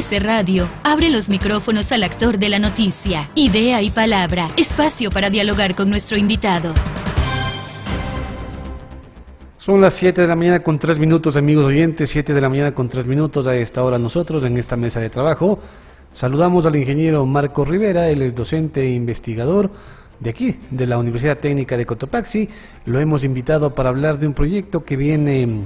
RCC Radio abre los micrófonos al actor de la noticia. Idea y palabra, espacio para dialogar con nuestro invitado. Son las 7 de la mañana con 3 minutos, amigos oyentes, 7 de la mañana con 3 minutos. A esta hora nosotros en esta mesa de trabajo saludamos al ingeniero Marco Rivera. Él es docente e investigador de aquí, de la Universidad Técnica de Cotopaxi. Lo hemos invitado para hablar de un proyecto que viene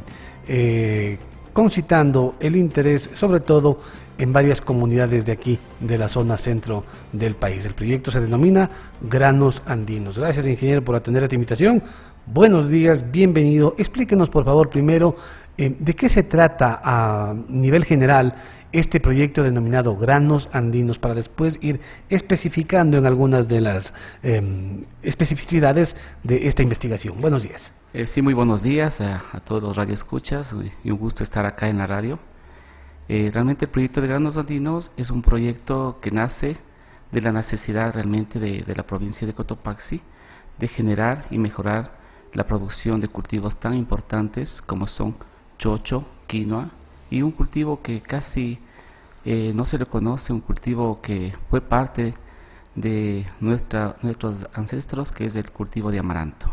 concitando el interés, sobre todo en varias comunidades de aquí, de la zona centro del país. El proyecto se denomina Granos Andinos. Gracias, ingeniero, por atender esta invitación. Buenos días, bienvenido. Explíquenos, por favor, primero, de qué se trata a nivel general este proyecto denominado Granos Andinos, para después ir especificando en algunas de las especificidades de esta investigación. Buenos días. Sí, muy buenos días a todos los radioescuchas y un gusto estar acá en la radio. Realmente el proyecto de Granos Andinos es un proyecto que nace de la necesidad realmente de la provincia de Cotopaxi de generar y mejorar la producción de cultivos tan importantes como son chocho, quinoa y un cultivo que casi no se le conoce, un cultivo que fue parte de nuestros ancestros, que es el cultivo de amaranto.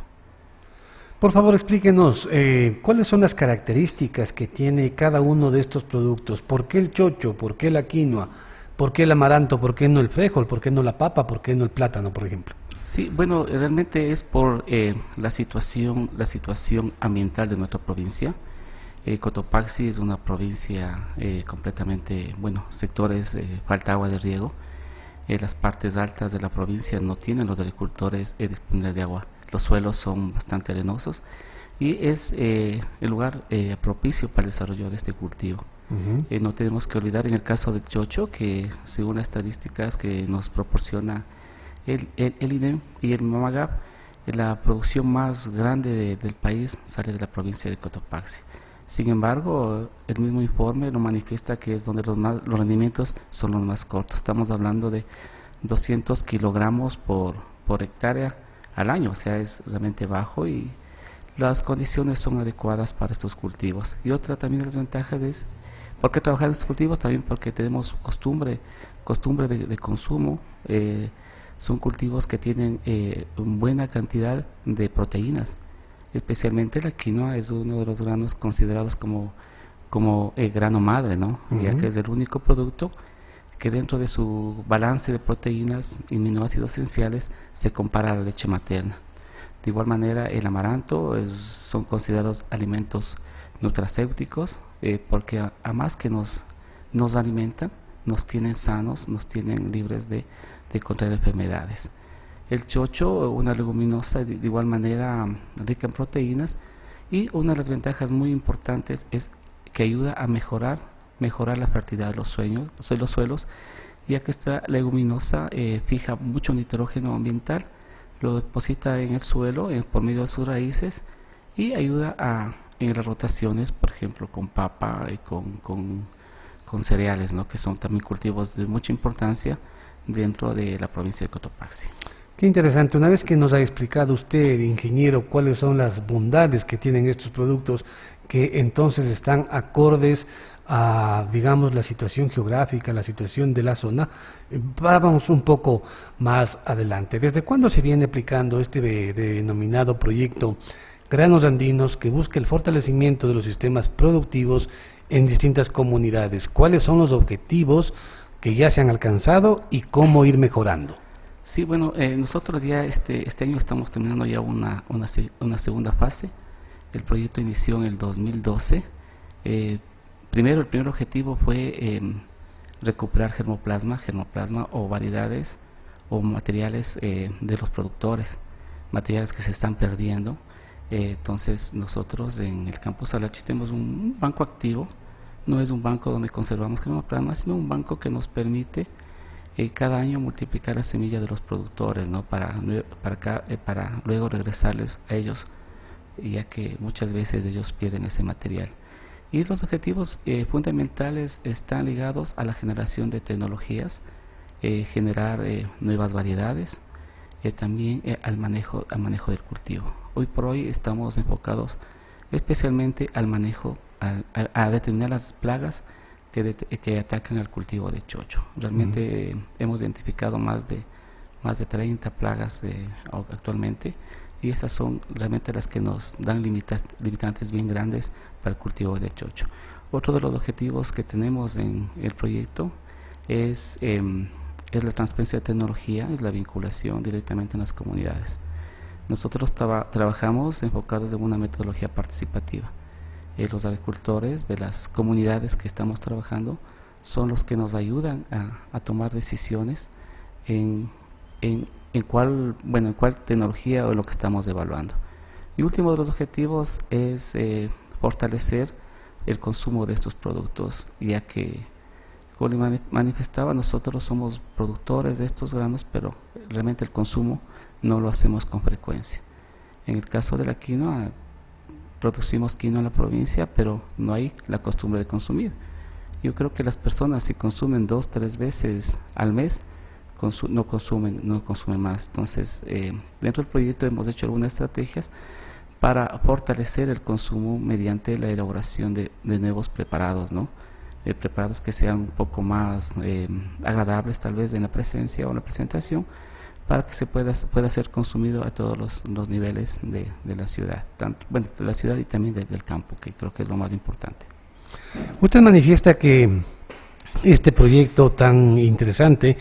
Por favor, explíquenos cuáles son las características que tiene cada uno de estos productos. ¿Por qué el chocho? ¿Por qué la quinoa? ¿Por qué el amaranto? ¿Por qué no el frijol? ¿Por qué no la papa? ¿Por qué no el plátano, por ejemplo? Sí, bueno, realmente es por la situación ambiental de nuestra provincia. Cotopaxi es una provincia completamente, sectores, falta agua de riego. Las partes altas de la provincia no tienen los agricultores disponibilidad de agua. Los suelos son bastante arenosos y es el lugar propicio para el desarrollo de este cultivo. No tenemos que olvidar en el caso del chocho que, según las estadísticas que nos proporciona el INEM y el MAMAGAP, la producción más grande del país sale de la provincia de Cotopaxi. Sin embargo, el mismo informe lo manifiesta que es donde los rendimientos son los más cortos. Estamos hablando de 200 kilogramos por hectárea al año, o sea, es realmente bajo y las condiciones son adecuadas para estos cultivos. Y otra también de las ventajas es, ¿por qué trabajar en estos cultivos? También porque tenemos costumbre de consumo. Son cultivos que tienen buena cantidad de proteínas. Especialmente la quinoa es uno de los granos considerados como grano madre, ¿no? Ya que es el único producto que dentro de su balance de proteínas y aminoácidos esenciales se compara a la leche materna. De igual manera, el amaranto son considerados alimentos nutracéuticos porque a más que nos alimentan, nos tienen sanos, nos tienen libres de contraer enfermedades. El chocho, una leguminosa de igual manera rica en proteínas, y una de las ventajas muy importantes es que ayuda a mejorar la fertilidad de los suelos, ya que esta leguminosa fija mucho nitrógeno ambiental, lo deposita en el suelo por medio de sus raíces y ayuda en las rotaciones, por ejemplo con papa y con cereales, ¿no? Que son también cultivos de mucha importancia dentro de la provincia de Cotopaxi. Qué interesante. Una vez que nos ha explicado usted, ingeniero, cuáles son las bondades que tienen estos productos, que entonces están acordes a, digamos, la situación geográfica, la situación de la zona, vamos un poco más adelante. ¿Desde cuándo se viene aplicando este denominado proyecto Granos Andinos, que busca el fortalecimiento de los sistemas productivos en distintas comunidades? ¿Cuáles son los objetivos que ya se han alcanzado y cómo ir mejorando? Sí, bueno, nosotros ya este año estamos terminando ya una segunda fase. El proyecto inició en el 2012. El primer objetivo fue recuperar germoplasma o variedades o materiales de los productores, materiales que se están perdiendo. Entonces nosotros en el campus Alachis tenemos un banco activo. No es un banco donde conservamos germoplasma, sino un banco que nos permite cada año multiplicar la semilla de los productores, ¿no? para luego regresarles a ellos, ya que muchas veces ellos pierden ese material. Y los objetivos fundamentales están ligados a la generación de tecnologías, generar nuevas variedades, también al manejo del cultivo. Hoy por hoy estamos enfocados especialmente al manejo, a determinar las plagas que atacan al cultivo de chocho. Realmente hemos identificado más de 30 plagas actualmente, y esas son realmente las que nos dan limitantes bien grandes para el cultivo de chocho. Otro de los objetivos que tenemos en el proyecto es la transferencia de tecnología, es la vinculación directamente en las comunidades. Nosotros trabajamos enfocados en una metodología participativa. Los agricultores de las comunidades que estamos trabajando son los que nos ayudan a tomar decisiones en cuál tecnología o lo que estamos evaluando. Y último de los objetivos es fortalecer el consumo de estos productos, ya que, como le manifestaba, nosotros somos productores de estos granos, pero realmente el consumo no lo hacemos con frecuencia. En el caso de la quinoa, producimos quinoa en la provincia, pero no hay la costumbre de consumir. Yo creo que las personas, si consumen 2-3 veces al mes, no consumen más. Entonces, dentro del proyecto hemos hecho algunas estrategias para fortalecer el consumo mediante la elaboración de nuevos preparados, ¿no? Preparados que sean un poco más agradables tal vez en la presencia o en la presentación, para que se pueda ser consumido a todos los niveles de la ciudad, de la ciudad y también del campo, que creo que es lo más importante. Usted manifiesta que este proyecto tan interesante,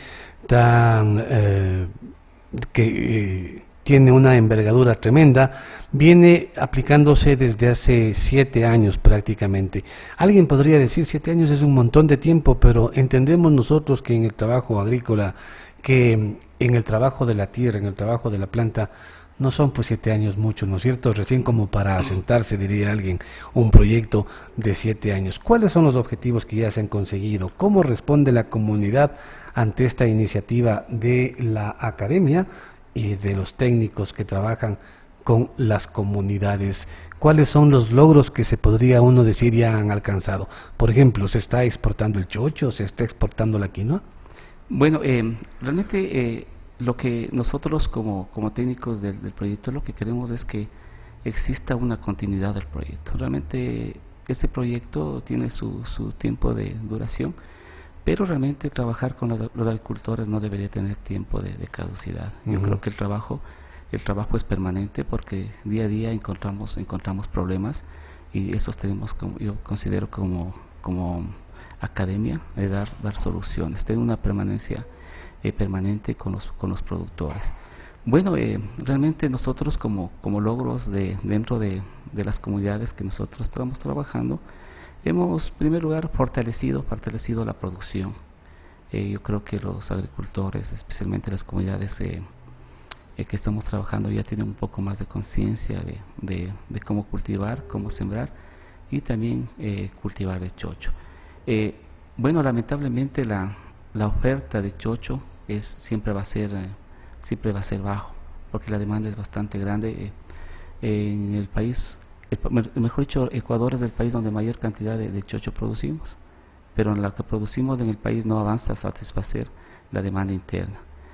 que tiene una envergadura tremenda, viene aplicándose desde hace 7 años prácticamente. Alguien podría decir 7 años es un montón de tiempo, pero entendemos nosotros que en el trabajo agrícola, que en el trabajo de la tierra, en el trabajo de la planta, no son pues 7 años mucho, ¿no es cierto? Recién como para asentarse, diría alguien, un proyecto de 7 años. ¿Cuáles son los objetivos que ya se han conseguido? ¿Cómo responde la comunidad ante esta iniciativa de la academia y de los técnicos que trabajan con las comunidades? ¿Cuáles son los logros que se podría uno decir ya han alcanzado? Por ejemplo, ¿se está exportando el chocho? ¿Se está exportando la quinoa? Bueno, realmente lo que nosotros como técnicos del proyecto lo que queremos es que exista una continuidad del proyecto. Realmente este proyecto tiene su tiempo de duración, pero realmente trabajar con los agricultores no debería tener tiempo de caducidad. Yo creo que el trabajo es permanente, porque día a día encontramos problemas, y esos tenemos, yo considero como academia, de dar soluciones, tener una permanencia permanente con los productores. Bueno, realmente nosotros como logros dentro de las comunidades que nosotros estamos trabajando, hemos en primer lugar fortalecido la producción. Yo creo que los agricultores, especialmente las comunidades que estamos trabajando, ya tienen un poco más de conciencia de cómo cultivar, cómo sembrar y también cultivar el chocho. Bueno, lamentablemente la oferta de chocho siempre va a ser bajo, porque la demanda es bastante grande. En el país, mejor dicho, Ecuador es el país donde mayor cantidad de chocho producimos, pero en lo que producimos en el país no avanza a satisfacer la demanda interna.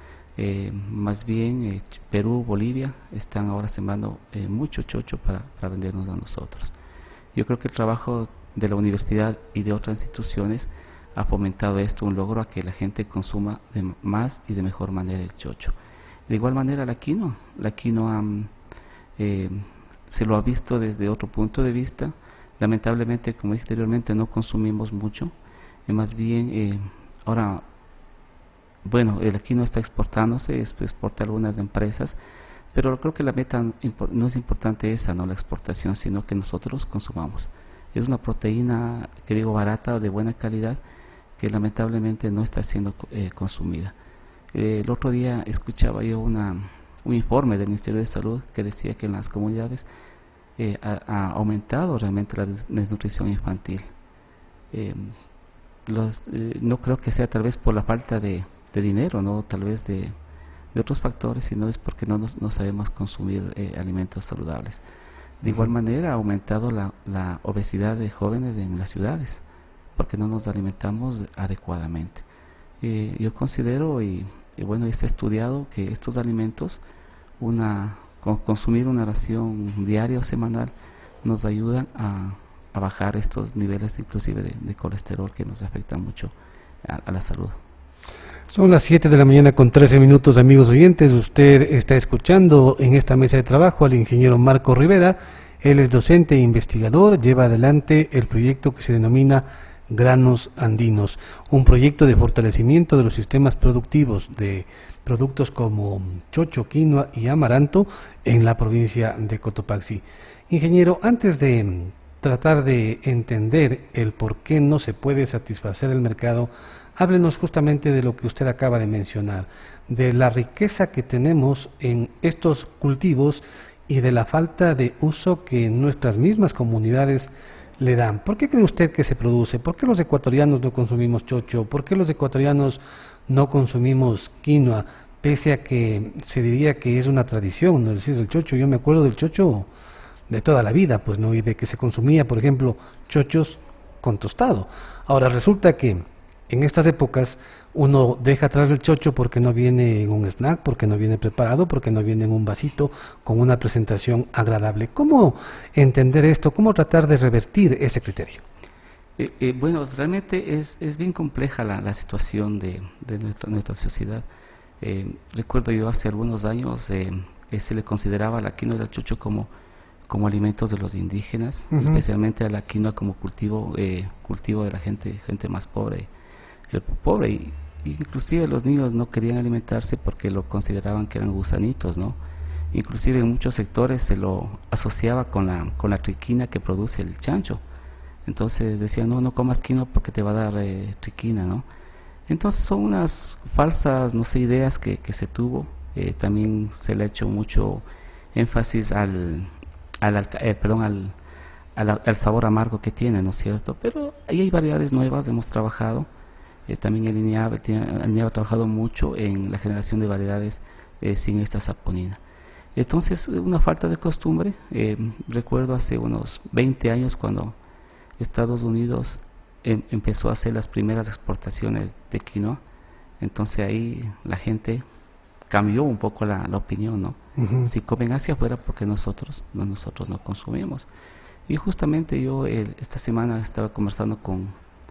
Más bien Perú, Bolivia están ahora sembrando mucho chocho para vendernos a nosotros. Yo creo que el trabajo de la universidad y de otras instituciones ha fomentado esto, un logro a que la gente consuma más y de mejor manera el chocho. De igual manera la quinoa se lo ha visto desde otro punto de vista. Lamentablemente, como dije anteriormente, no consumimos mucho, más bien ahora, bueno, la quinoa está exportándose, exporta algunas empresas, pero creo que la meta no es importante esa, no la exportación, sino que nosotros consumamos. Es una proteína, que digo, barata, de buena calidad, que lamentablemente no está siendo consumida. El otro día escuchaba yo un informe del Ministerio de Salud que decía que en las comunidades ha aumentado realmente la desnutrición infantil. No creo que sea tal vez por la falta de dinero, no, tal vez de otros factores, sino es porque no sabemos consumir alimentos saludables. De igual manera ha aumentado la obesidad de jóvenes en las ciudades, porque no nos alimentamos adecuadamente. Yo considero, y bueno, está estudiado, que estos alimentos, consumir una ración diaria o semanal, nos ayudan a bajar estos niveles inclusive de colesterol que nos afectan mucho a la salud. Son las 7 de la mañana con 13 minutos, amigos oyentes. Usted está escuchando en esta mesa de trabajo al ingeniero Marco Rivera. Él es docente e investigador, lleva adelante el proyecto que se denomina Granos Andinos, un proyecto de fortalecimiento de los sistemas productivos de productos como chocho, quinoa y amaranto en la provincia de Cotopaxi. Ingeniero, antes de tratar de entender el por qué no se puede satisfacer el mercado, háblenos justamente de lo que usted acaba de mencionar, de la riqueza que tenemos en estos cultivos y de la falta de uso que nuestras mismas comunidades le dan. ¿Por qué cree usted que se produce? ¿Por qué los ecuatorianos no consumimos chocho? ¿Por qué los ecuatorianos no consumimos quinoa? Pese a que se diría que es una tradición, ¿no? Es decir, el chocho, yo me acuerdo del chocho de toda la vida, pues, ¿no? Y de que se consumía, por ejemplo, chochos con tostado. Ahora resulta que en estas épocas uno deja atrás el chocho porque no viene en un snack, porque no viene preparado, porque no viene en un vasito con una presentación agradable. ¿Cómo entender esto? ¿Cómo tratar de revertir ese criterio? Bueno, realmente es bien compleja la situación de nuestra sociedad. Recuerdo yo hace algunos años se le consideraba la quinoa y el chocho como alimentos de los indígenas, especialmente a la quinoa como cultivo de la gente más pobre. Y inclusive los niños no querían alimentarse porque lo consideraban que eran gusanitos, ¿no? Inclusive en muchos sectores se lo asociaba con la triquina que produce el chancho. Entonces decían, no comas quinoa porque te va a dar triquina, ¿no? Entonces son unas falsas, no sé, ideas que se tuvo. También se le ha hecho mucho énfasis al sabor amargo que tiene, ¿no es cierto? Pero ahí hay variedades nuevas, hemos trabajado. También el INEAB ha trabajado mucho en la generación de variedades sin esta saponina. Entonces, una falta de costumbre. Recuerdo hace unos 20 años cuando Estados Unidos empezó a hacer las primeras exportaciones de quinoa. Entonces ahí la gente cambió un poco la opinión, ¿no? Si comen hacia afuera, porque nosotros no consumimos. Y justamente yo esta semana estaba conversando con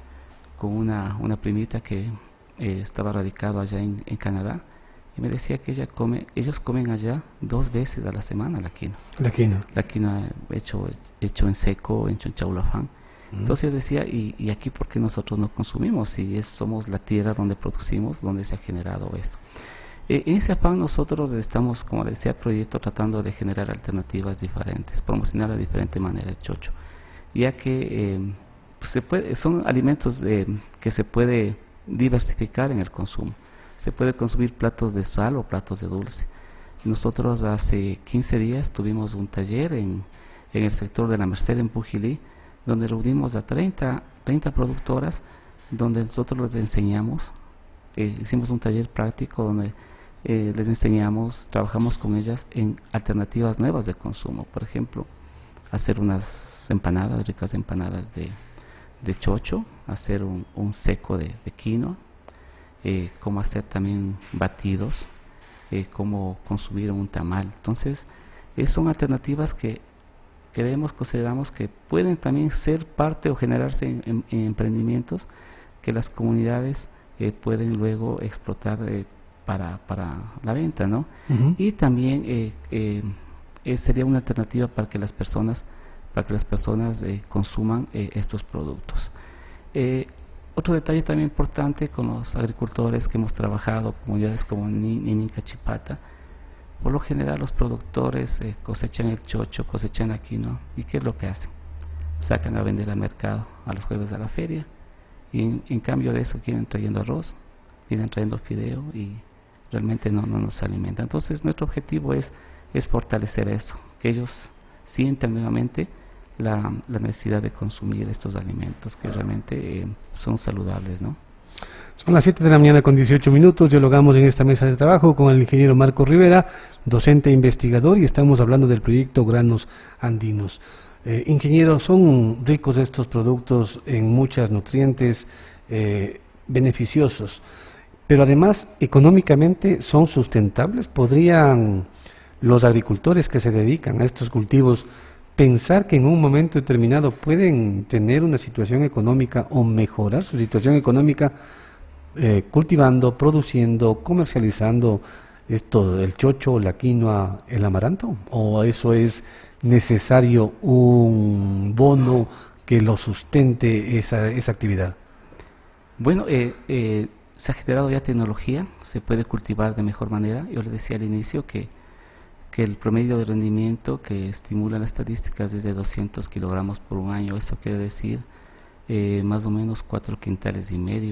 una primita que estaba radicado allá en Canadá, y me decía que ellos comen allá 2 veces a la semana la quinoa. La quinoa hecho en seco, hecho en chaulafán. Entonces decía, ¿y aquí por qué nosotros no consumimos? Si somos la tierra donde producimos, donde se ha generado esto. En ese afán nosotros estamos, como decía el proyecto, tratando de generar alternativas diferentes, promocionar de diferente manera el chocho, ya que son alimentos que se puede diversificar en el consumo. Se puede consumir platos de sal o platos de dulce. Nosotros hace 15 días tuvimos un taller en el sector de la Merced en Pujilí, donde reunimos a 30 productoras, donde nosotros les enseñamos, hicimos un taller práctico donde les enseñamos, trabajamos con ellas en alternativas nuevas de consumo. Por ejemplo, hacer unas empanadas, ricas empanadas de chocho, hacer un seco de quinoa, cómo hacer también batidos, cómo consumir un tamal. Entonces, son alternativas que consideramos que pueden también ser parte o generarse en emprendimientos que las comunidades pueden luego explotar para la venta, ¿no? Y también sería una alternativa para que las personas consuman estos productos. Otro detalle también importante con los agricultores que hemos trabajado, comunidades como Nininca Chipata, por lo general los productores cosechan el chocho, cosechan la quinoa, ¿y qué es lo que hacen? Sacan a vender al mercado a los jueves de la feria, y en cambio de eso vienen trayendo arroz, vienen trayendo fideo, y realmente no nos alimentan. Entonces nuestro objetivo es fortalecer esto, que ellos sientan nuevamente la necesidad de consumir estos alimentos que realmente son saludables, ¿no? Son las 7 de la mañana con 18 minutos, dialogamos en esta mesa de trabajo con el ingeniero Marco Rivera, docente e investigador, y estamos hablando del proyecto Granos Andinos. Ingeniero, son ricos estos productos en muchos nutrientes beneficiosos, pero además económicamente son sustentables. ¿Podrían los agricultores que se dedican a estos cultivos pensar que en un momento determinado pueden tener una situación económica o mejorar su situación económica cultivando, produciendo, comercializando esto, el chocho, la quinoa, el amaranto? ¿O eso es necesario un bono que lo sustente esa actividad? Bueno, se ha generado ya tecnología, se puede cultivar de mejor manera. Yo le decía al inicio que el promedio de rendimiento que estimulan las estadísticas es de 200 kilogramos por un año. Eso quiere decir más o menos 4,5 quintales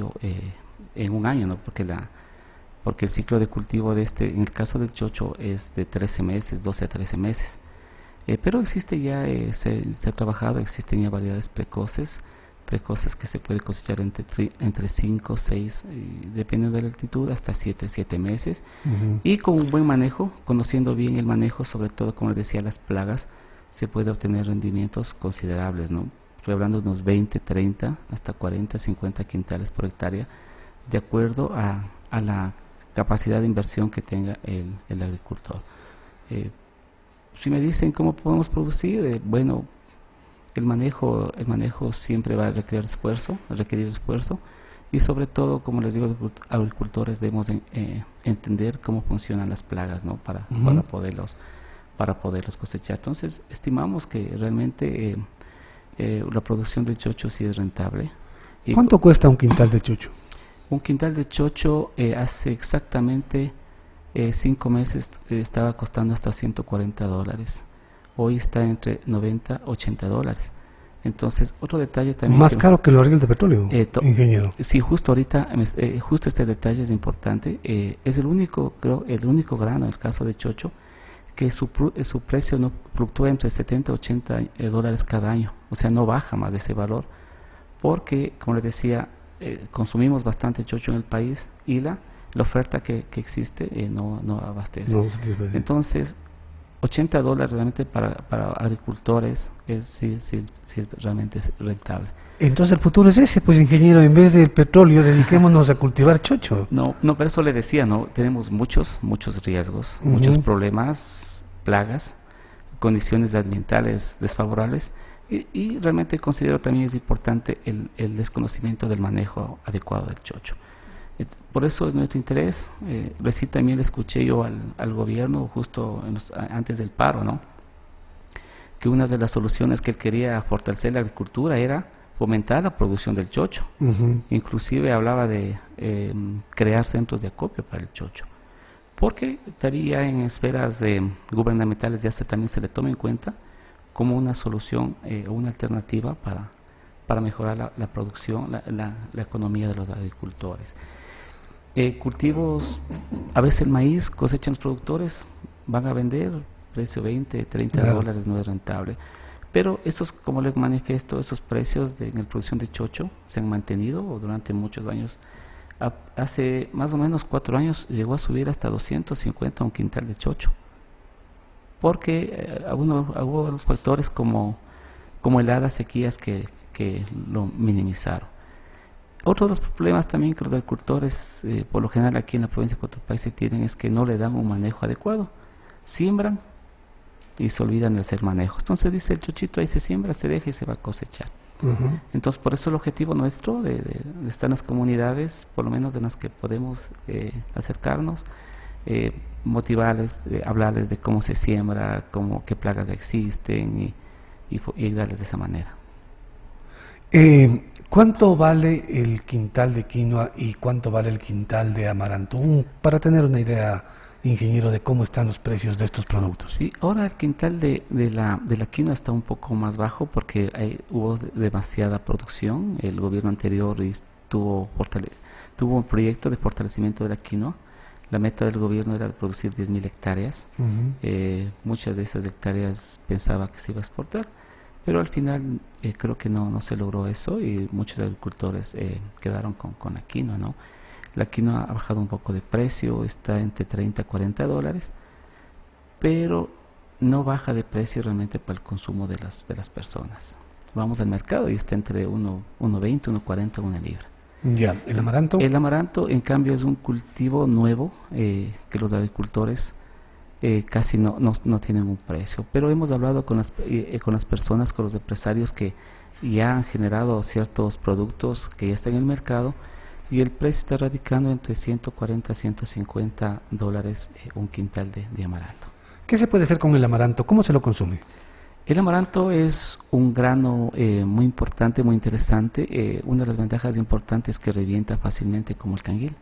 en un año, ¿no? Porque el ciclo de cultivo de en el caso del chocho es de 13 meses, 12 a 13 meses. Pero existe ya, se ha trabajado, existen ya variedades precoces que se puede cosechar entre 5, 6, dependiendo de la altitud, hasta 7 meses. Y con un buen manejo, conociendo bien el manejo, sobre todo, como les decía, las plagas, se puede obtener rendimientos considerables, ¿no? Estoy hablando de unos 20, 30, hasta 40, 50 quintales por hectárea, de acuerdo a la capacidad de inversión que tenga el agricultor. Si me dicen cómo podemos producir, bueno, el manejo siempre va a requerir esfuerzo, y sobre todo, como les digo, los agricultores debemos entender cómo funcionan las plagas, ¿no? para poderlos cosechar. Entonces, estimamos que realmente la producción de chocho sí es rentable. ¿Cuánto cuesta un quintal de chocho? Un quintal de chocho hace exactamente 5 meses estaba costando hasta $140. Hoy está entre 90 a 80 dólares. Entonces, otro detalle también... Más caro que los barriles de petróleo, ingeniero. Sí, justo ahorita, justo este detalle es importante. Es el único grano, en el caso de chocho, que su precio no fluctúa entre 70 a 80 dólares cada año. O sea, no baja más de ese valor. Porque, como les decía, consumimos bastante chocho en el país y la oferta que existe no abastece. Entonces, 80 dólares realmente para agricultores sí es realmente rentable. Entonces el futuro es ese, pues, ingeniero, en vez del petróleo dediquémonos a cultivar chocho. No, pero eso le decía, ¿no? Tenemos muchos riesgos, muchos problemas, plagas, condiciones ambientales desfavorables, y realmente considero también es importante el desconocimiento del manejo adecuado del chocho. Por eso es nuestro interés. Recién también le escuché yo al gobierno justo antes del paro, ¿no? Que una de las soluciones que él quería fortalecer la agricultura era fomentar la producción del chocho. Inclusive hablaba de crear centros de acopio para el chocho, porque todavía en esferas gubernamentales ya también se le toma en cuenta como una solución o una alternativa para mejorar la producción, la economía de los agricultores. Cultivos, a veces el maíz cosechan los productores, van a vender, precio 20, 30 dólares, no es rentable. Pero estos, como les manifiesto, esos precios en la producción de chocho se han mantenido durante muchos años. Hace más o menos 4 años llegó a subir hasta 250 un quintal de chocho, porque hubo los factores como heladas, sequías que lo minimizaron. Otro de los problemas también que los agricultores, por lo general aquí en la provincia de Cotopaxi, tienen es que no le dan un manejo adecuado. Siembran y se olvidan de hacer manejo. Entonces dice el chochito, ahí se siembra, se deja y se va a cosechar. Entonces, por eso el objetivo nuestro de estar en las comunidades, por lo menos de las que podemos acercarnos, motivarles, hablarles de cómo se siembra, qué plagas existen y ayudarles de esa manera. ¿Cuánto vale el quintal de quinoa y cuánto vale el quintal de amaranto? Para tener una idea, ingeniero, de cómo están los precios de estos productos. Sí, ahora el quintal de la quinoa está un poco más bajo porque hubo demasiada producción. El gobierno anterior tuvo un proyecto de fortalecimiento de la quinoa. La meta del gobierno era de producir 10.000 hectáreas. Muchas de esas hectáreas pensaba que se iba a exportar, pero al final creo que no se logró eso y muchos agricultores quedaron con la quinoa, ¿no? La quinoa ha bajado un poco de precio, está entre 30 a 40 dólares, pero no baja de precio realmente para el consumo de las personas. Vamos al mercado y está entre 1.20, 1.40, una libra. Ya, ¿el amaranto? El amaranto, en cambio, es un cultivo nuevo que los agricultores casi no tienen un precio. Pero hemos hablado con las personas, con los empresarios que ya han generado ciertos productos que ya están en el mercado, y el precio está radicando entre 140 a 150 dólares un quintal de amaranto. ¿Qué se puede hacer con el amaranto? ¿Cómo se lo consume? El amaranto es un grano muy importante, muy interesante. Una de las ventajas importantes es que revienta fácilmente como el canguil.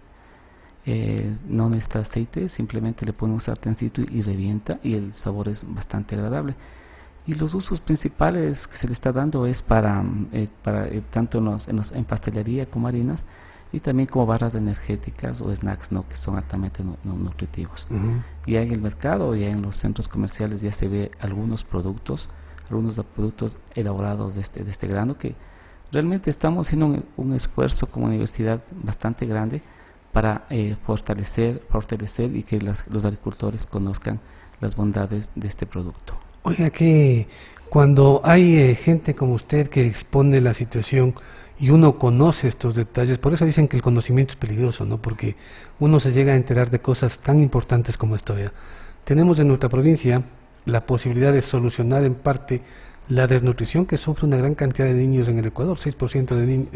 No necesita aceite, simplemente le pone un sartencito y revienta, y el sabor es bastante agradable. Y los usos principales que se le está dando es para tanto en pastelería como harinas, y también como barras energéticas o snacks, ¿no?, que son altamente nutritivos. Ya en el mercado, ya en los centros comerciales, ya se ve algunos productos elaborados de este grano, que realmente estamos haciendo un esfuerzo como universidad bastante grande para fortalecer y que los agricultores conozcan las bondades de este producto. Oiga, que cuando hay gente como usted que expone la situación y uno conoce estos detalles, por eso dicen que el conocimiento es peligroso, ¿no? Porque uno se llega a enterar de cosas tan importantes como esto. ¿Ya? Tenemos en nuestra provincia la posibilidad de solucionar en parte la desnutrición que sufre una gran cantidad de niños en el Ecuador, 6% de niños,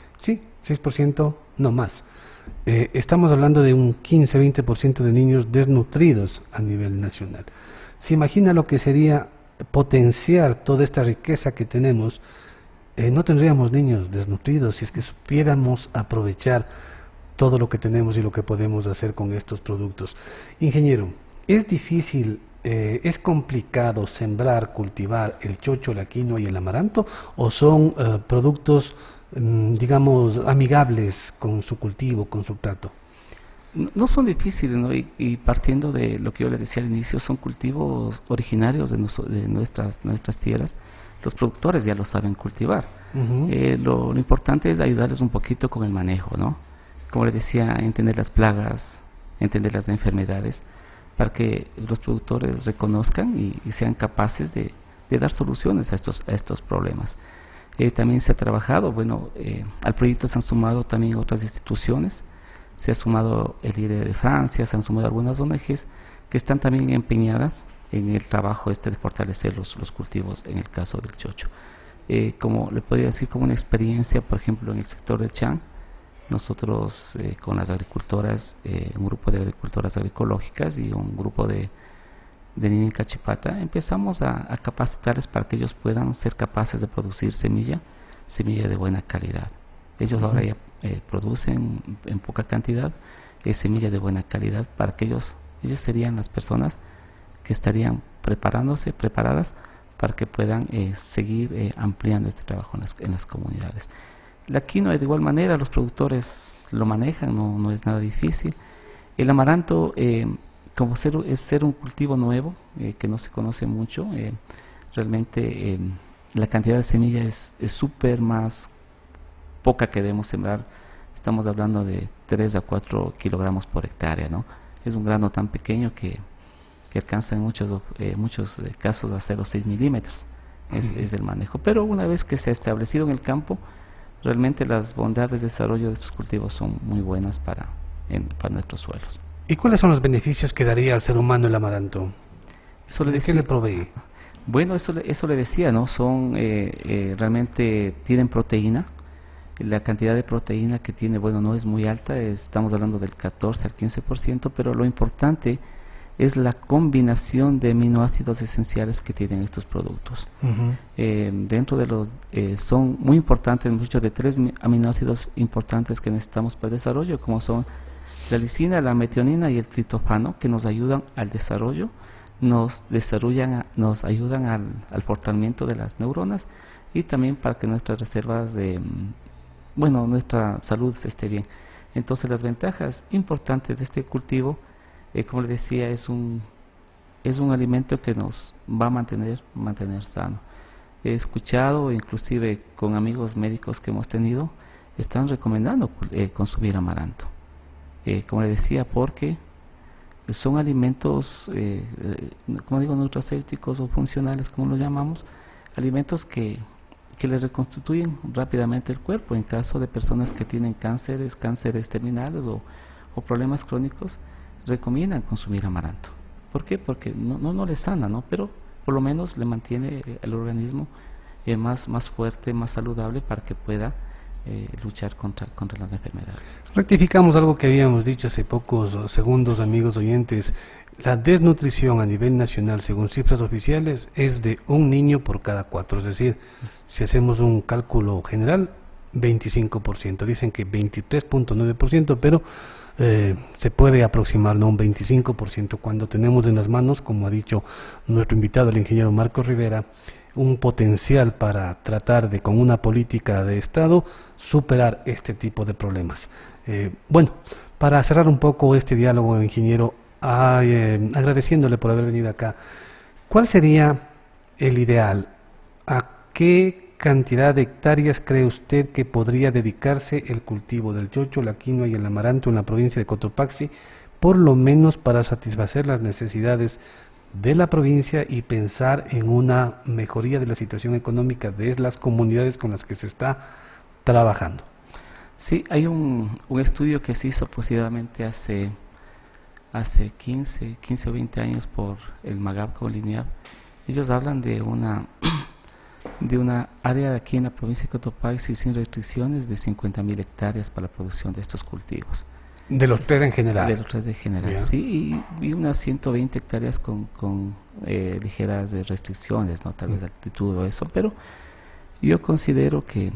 6%, no más. Estamos hablando de un 15-20% de niños desnutridos a nivel nacional. ¿Se imagina lo que sería potenciar toda esta riqueza que tenemos? No tendríamos niños desnutridos si es que supiéramos aprovechar todo lo que tenemos y lo que podemos hacer con estos productos. Ingeniero, ¿es difícil, es complicado sembrar, cultivar el chocho, la quinoa y el amaranto, o son productos, digamos, amigables con su cultivo, con su trato? No son difíciles, ¿no? Y partiendo de lo que yo le decía al inicio, son cultivos originarios de nuestras tierras. Los productores ya lo saben cultivar. Lo importante es ayudarles un poquito con el manejo, ¿no? Como le decía, entender las plagas, entender las enfermedades, para que los productores reconozcan y sean capaces de dar soluciones a estos problemas. También se ha trabajado, bueno, al proyecto se han sumado también otras instituciones. Se ha sumado el IRE de Francia, se han sumado algunas ONGs que están también empeñadas en el trabajo de fortalecer los cultivos en el caso del chocho. Como le podría decir, como una experiencia, por ejemplo, en el sector del Chan, nosotros con las agricultoras, un grupo de agricultoras agroecológicas y un grupo de niños en Cachipata, empezamos a capacitarles para que ellos puedan ser capaces de producir semilla de buena calidad. Ellos ahora ya producen en poca cantidad semilla de buena calidad, para que ellos serían las personas que estarían preparadas para que puedan seguir ampliando este trabajo en las comunidades. La quinoa, de igual manera, los productores lo manejan, no es nada difícil. El amaranto, como ser un cultivo nuevo, que no se conoce mucho, realmente la cantidad de semilla es súper más poca que debemos sembrar. Estamos hablando de 3 a 4 kilogramos por hectárea, ¿no? Es un grano tan pequeño que alcanza en muchos casos a 0,6 milímetros. Es el manejo. Pero una vez que se ha establecido en el campo, realmente las bondades de desarrollo de estos cultivos son muy buenas para nuestros suelos. ¿Y cuáles son los beneficios que daría al ser humano el amaranto? ¿Qué le provee? Bueno, eso le decía, ¿no? Realmente tienen proteína. La cantidad de proteína que tiene, bueno, no es muy alta, estamos hablando del 14 al 15%, pero lo importante es la combinación de aminoácidos esenciales que tienen estos productos. Dentro de son muy importantes, muchos de 3 aminoácidos importantes que necesitamos para el desarrollo, como son la lisina, la metionina y el triptófano, que nos ayudan al desarrollo, nos ayudan al fortalecimiento de las neuronas, y también para que nuestras reservas nuestra salud esté bien. Entonces, las ventajas importantes de este cultivo, como le decía, es un alimento que nos va a mantener sano. He escuchado, inclusive con amigos médicos que hemos tenido, están recomendando consumir amaranto. Como le decía, porque son alimentos, como digo, nutracéuticos o funcionales, como los llamamos, alimentos que le reconstituyen rápidamente el cuerpo. En caso de personas que tienen cánceres terminales o problemas crónicos, recomiendan consumir amaranto. ¿Por qué? Porque no le sana, ¿no? Pero por lo menos le mantiene el organismo más fuerte, más saludable para que pueda luchar contra las enfermedades. Rectificamos algo que habíamos dicho hace pocos segundos, amigos oyentes. La desnutrición a nivel nacional, según cifras oficiales, es de 1 niño por cada 4. Es decir, si hacemos un cálculo general, 25%. Dicen que 23.9%, pero se puede aproximar, ¿no?, un 25% cuando tenemos en las manos, como ha dicho nuestro invitado, el ingeniero Marcos Rivera, un potencial para tratar de, con una política de Estado, superar este tipo de problemas. Bueno, para cerrar un poco este diálogo, ingeniero, agradeciéndole por haber venido acá, ¿cuál sería el ideal? ¿A qué cantidad de hectáreas cree usted que podría dedicarse el cultivo del chocho, la quinoa y el amaranto en la provincia de Cotopaxi, por lo menos para satisfacer las necesidades de la provincia y pensar en una mejoría de la situación económica de las comunidades con las que se está trabajando? Sí, hay un estudio que se hizo posiblemente hace 15 o 20 años por el MAGAP con Lineab. Ellos hablan de una área aquí en la provincia de Cotopaxi sin restricciones de 50.000 hectáreas para la producción de estos cultivos. De los 3 en general. De los 3 en general, yeah. Sí, y unas 120 hectáreas con ligeras restricciones, ¿no? Tal vez de altitud o eso, pero yo considero que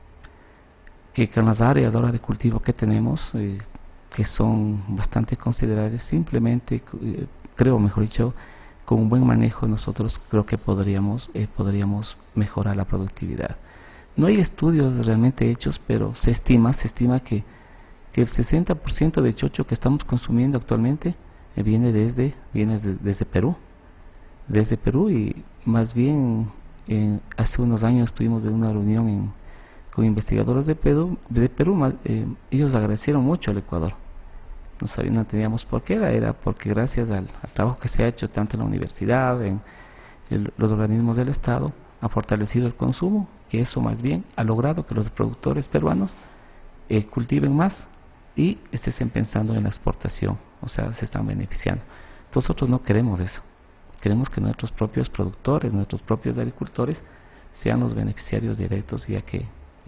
con las áreas ahora de cultivo que tenemos, que son bastante considerables, simplemente, creo, mejor dicho, con un buen manejo nosotros creo que podríamos mejorar la productividad. No hay estudios realmente hechos, pero se estima que el 60% de chocho que estamos consumiendo actualmente viene desde Perú. Desde Perú, y más bien hace unos años tuvimos una reunión con investigadores de Perú. Ellos agradecieron mucho al Ecuador. No teníamos por qué, era porque gracias al trabajo que se ha hecho tanto en la universidad, en los organismos del Estado, ha fortalecido el consumo, que eso más bien ha logrado que los productores peruanos cultiven más y estén pensando en la exportación, o sea, se están beneficiando. Nosotros no queremos eso, queremos que nuestros propios productores, nuestros propios agricultores sean los beneficiarios directos, ya que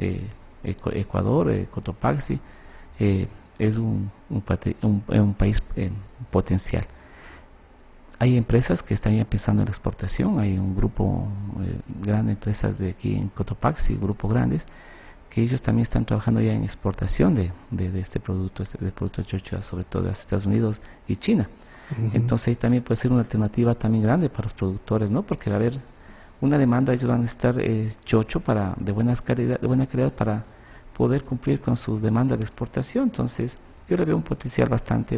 Ecuador, Cotopaxi, es un país potencial. Hay empresas que están ya pensando en la exportación, hay un grupo grande de empresas de aquí en Cotopaxi, grupos grandes, que ellos también están trabajando ya en exportación de este producto, de producto de chocho, sobre todo a Estados Unidos y China. Entonces ahí también puede ser una alternativa también grande para los productores, ¿no? Porque va a haber una demanda, ellos van a necesitar chocho de buena calidad para poder cumplir con sus demandas de exportación. Entonces yo le veo un potencial bastante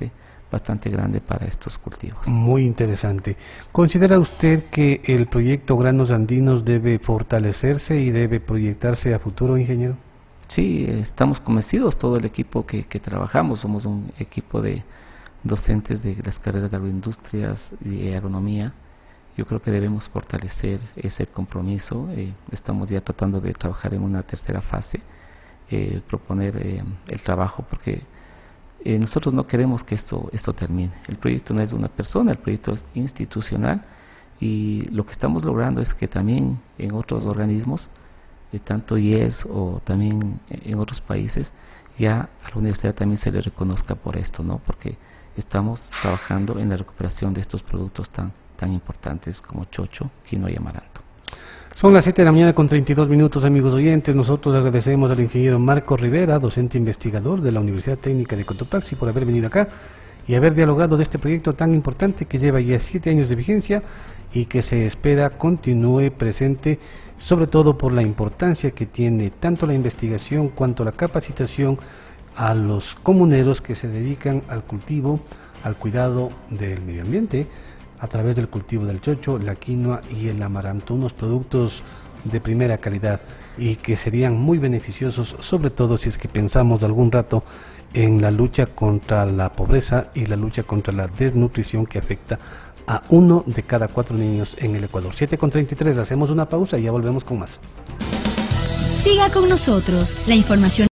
grande para estos cultivos. Muy interesante. ¿Considera usted que el proyecto Granos Andinos debe fortalecerse y debe proyectarse a futuro, ingeniero? Sí, estamos convencidos, todo el equipo que trabajamos, somos un equipo de docentes de las carreras de agroindustrias y agronomía. Yo creo que debemos fortalecer ese compromiso. Estamos ya tratando de trabajar en una tercera fase, proponer el trabajo, porque nosotros no queremos que esto termine. El proyecto no es de una persona, el proyecto es institucional, y lo que estamos logrando es que también en otros organismos, tanto IES o también en otros países, ya a la universidad también se le reconozca por esto, ¿no? Porque estamos trabajando en la recuperación de estos productos tan importantes como chocho, quinoa y amaranto. Son las 7 de la mañana con 32 minutos, amigos oyentes. Nosotros agradecemos al ingeniero Marcos Rivera, docente investigador de la Universidad Técnica de Cotopaxi, por haber venido acá y haber dialogado de este proyecto tan importante que lleva ya 7 años de vigencia y que se espera continúe presente, sobre todo por la importancia que tiene tanto la investigación cuanto la capacitación a los comuneros que se dedican al cultivo, al cuidado del medio ambiente, a través del cultivo del chocho, la quinoa y el amaranto, unos productos de primera calidad y que serían muy beneficiosos, sobre todo si es que pensamos de algún rato en la lucha contra la pobreza y la lucha contra la desnutrición que afecta a 1 de cada 4 niños en el Ecuador. 7:33, hacemos una pausa y ya volvemos con más. Siga con nosotros, la información